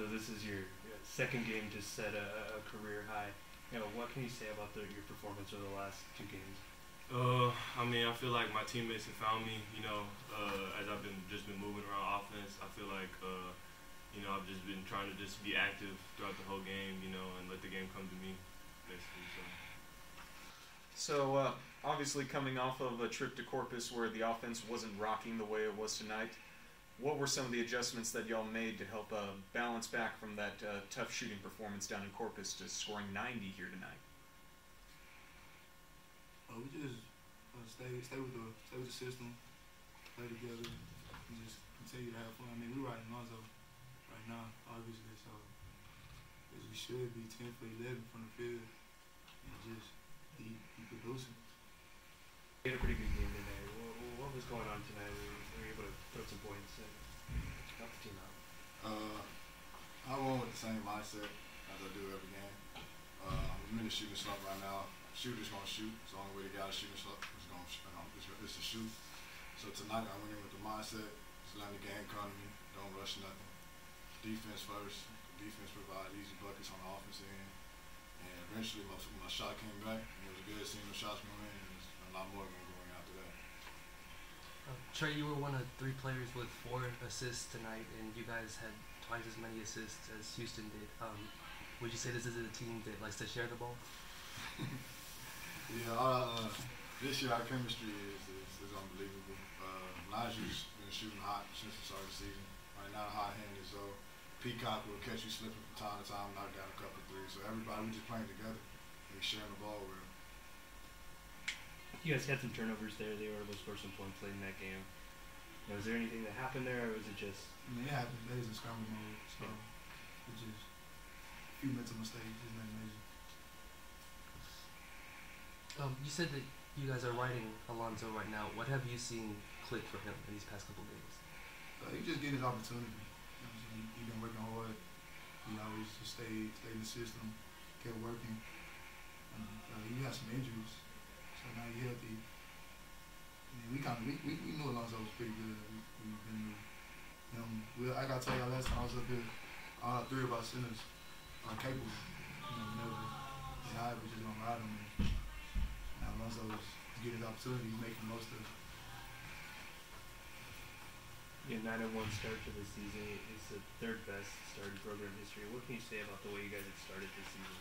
this is your second game to set a career high. What can you say about your performance over the last two games? I mean, I feel like my teammates have found me. As I've been moving around offense, I feel like I've just been trying to just be active throughout the whole game, and let the game come to me, basically. So obviously coming off of a trip to Corpus where the offense wasn't rocking the way it was tonight, what were some of the adjustments that y'all made to help balance back from that tough shooting performance down in Corpus to scoring 90 here tonight? We just stay with the system, play together, and just continue to have fun. I mean, we're riding Lonzo right now, obviously, so we should be 10 for 11 from the field and just be producing. You had a pretty good game today. What was going on tonight? Were you able to throw some points and help the team out? I won with the same mindset as I do every game. I'm in a shooting slump right now. Shooter's gonna shoot. It's the only way to get out of shooting slump is to shoot. So tonight I went in with the mindset, just letting the game come to me. Don't rush nothing. Defense first. Defense provides easy buckets on the offensive end. And eventually my shot came back, and it was good seeing the shots go in, and there's a lot more going to go in after that. Trey, you were one of 3 players with 4 assists tonight, and you guys had twice as many assists as Houston did. Would you say this is a team that likes to share the ball? Yeah, this year our chemistry is unbelievable. Naju's been shooting hot since the start of the season. Right now, hot hand is Peacock will catch you slipping from time to time, knock down a couple of threes. So everybody, we just playing together. We sharing the ball with. You guys had some turnovers there. They were able to score some points late in that game. Was there anything that happened there, or was it just? I mean, it happened. They was in scramble mode, so it just a few mental mistakes. It's nothing major. You said that you guys are riding Alonzo right now. What have you seen click for him in these past couple of games? He just getting his opportunity. He's been working hard. He always just stayed in the system, kept working. He had some injuries, so now he's healthy. I mean, we knew Alonzo was pretty good. We've been like I told y'all last time I was up here, all 3 of our centers are capable. Whenever they high, we're just gonna ride them. Now Alonzo's getting his opportunity, he's making the most of it. Your 9-1 start to the season is the 3rd best start in program history. What can you say about the way you guys have started this season?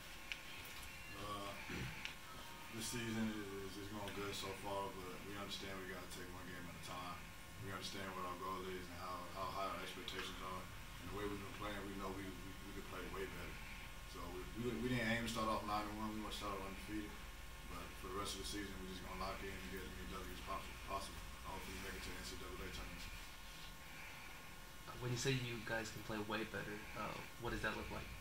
This season is going good so far, but we understand we got to take one game at a time. We understand what our goal is and how high our expectations are. And the way we've been playing, we know we could play way better. So we didn't aim to start off 9-1. We want to start off undefeated. But for the rest of the season, we're just going to lock in and get as many W's as possible. Hopefully make it to the NCAA tournament. When you say you guys can play way better, what does that look like?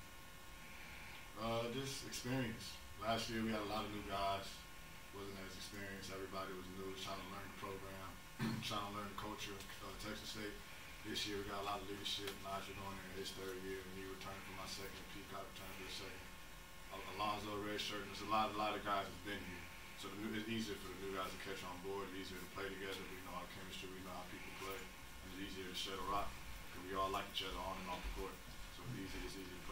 Just experience. Last year we had a lot of new guys. Wasn't as experienced. Everybody was new, trying to learn the program, trying to learn the culture of Texas State. This year we got a lot of leadership. Nigel going in his 3rd year, and he returned for my 2nd. Peacock returned for his 2nd. Alonzo, red shirt. There's a lot of guys that's been here. So it's easier for the new guys to catch on board. It's easier to play together. We know our chemistry. We know how people play. And it's easier to share the rock because we all like each other on and off the court. So it's easy to play.